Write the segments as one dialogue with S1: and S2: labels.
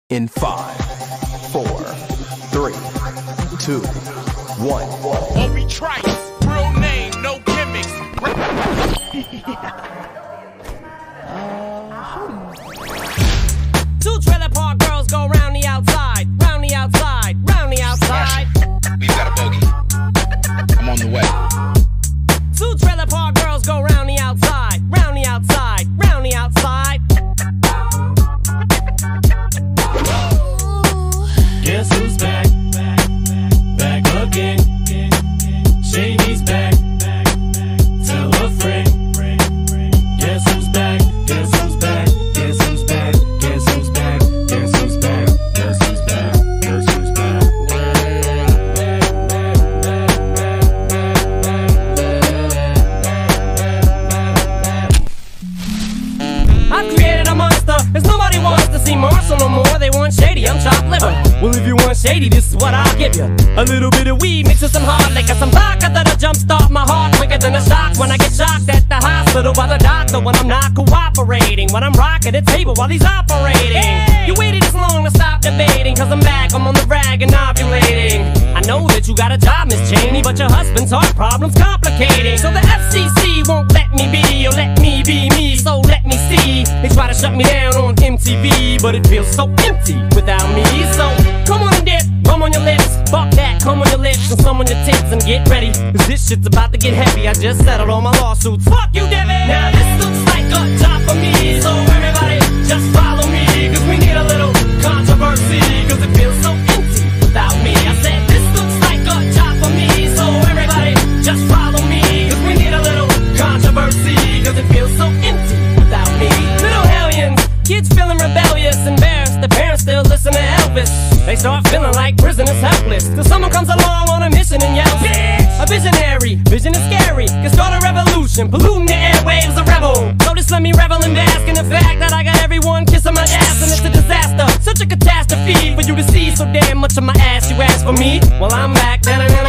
S1: In 5, 4, 3, 2, 1.
S2: Obi Trice, real name, no gimmicks.
S3: Two trailer park girls go round the outside, round the outside, round the outside.
S2: We've got a bogey. I'm on the way.
S3: Two trailer park girls go round the outside, round the outside, round the outside.
S4: Guess who's back? Back again. Shady's back. Tell a friend. Guess who's back? Guess who's back? Guess who's back? Guess who's back? Guess who's back? Guess who's back? Guess who's back?
S3: I've created a monster, cause nobody wants to see Marshall no more. They want Shady, I'm chopped liver. Well, if you want Shady, this is what I'll give you. A little bit of weed mixed with some hard liquor, some vodka that'll jumpstart my heart quicker than a shock when I get shocked at the hospital by the doctor when I'm not cooperating, when I'm rocking the table while he's operating. Hey! You waited this long to stop debating, cause I'm back, I'm on the rag and ovulating. I know that you got a job, Miss Cheney, but your husband's heart problem's complicating. So the FCC won't let me be, or let me be me, so let me see. They try to shut me down on MTV, but it feels so empty without me. So come on and dip, come on your lips, fuck that, come on your lips and some on your tits and get ready, cause this shit's about to get heavy. I just settled all my lawsuits, fuck you, Debbie. Now this looks like a job for me, so everybody just follow me, cause we need a little controversy, cause it feels so empty without me. I said this looks like a job for me, so everybody just follow me, cause we need a little controversy, cause it feels so empty without me. Little hellions, kids feeling rebellious, embarrassed, the parents still listen to Elvis. They start feeling like prisoners helpless, till someone comes along on a mission and yells, bitch! A visionary, vision is scary, can start a revolution, polluting the airwaves, a rebel. So just let me revel and bask in the fact that I got everyone kissing my ass and it's a disaster, such a catastrophe for you to see so damn much of my ass. You ask for me, well I'm back.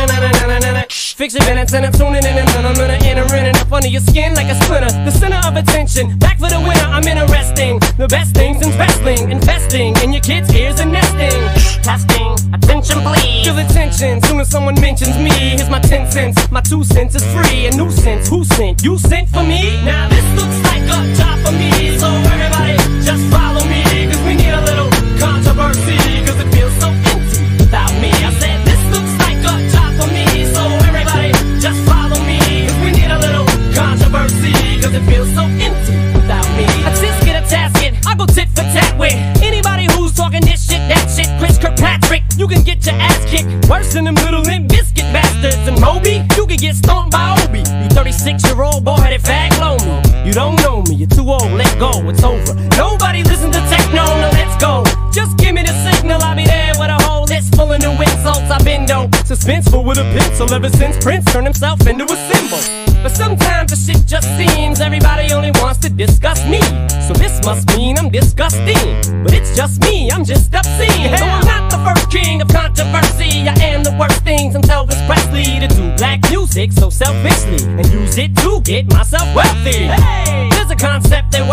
S3: Fix your minutes and I'm tuning in and I'm gonna enter in and up under your skin like a splinter. The center of attention, back for the winner, I'm interesting. The best things in wrestling, investing in your kids' ears and nesting. Testing, attention please. Feel the tension, soon as someone mentions me. Here's my 10 cents, my 2 cents is free. A nuisance, who sent? You sent for me? Now this looks like a job for me, so everybody just follow me, cause we need a little controversy, cause it feels so empty without me. I said this looks like a job for me, so everybody just follow me, cause we need a little controversy, cause it feels so empty without me. A tisket, a tasket, I go tit for tat with anybody who's talking this shit, that shit. Chris Kirkpatrick, you can get your ass kicked worse than them little Limp Biscuit bastards. And Moby, you can get stomped by Obi. You 36-year-old boy-headed fag, blow me. You don't know me, you're too old, let go, it's over. Nobody listen to techno, now let's go. Just give me the signal, I'll be there with a whole list full of new insults. I've been dope, suspenseful with a pencil ever since Prince turned himself into a symbol. But sometimes the shit just seems everybody only wants to discuss me. So this must mean I'm disgusting, but it's just me, I'm just obscene. Though I'm not the first king of controversy, I am the worst thing since Elvis Presley to do black music so selfishly and use it to get myself wealthy. Hey, there's a concept that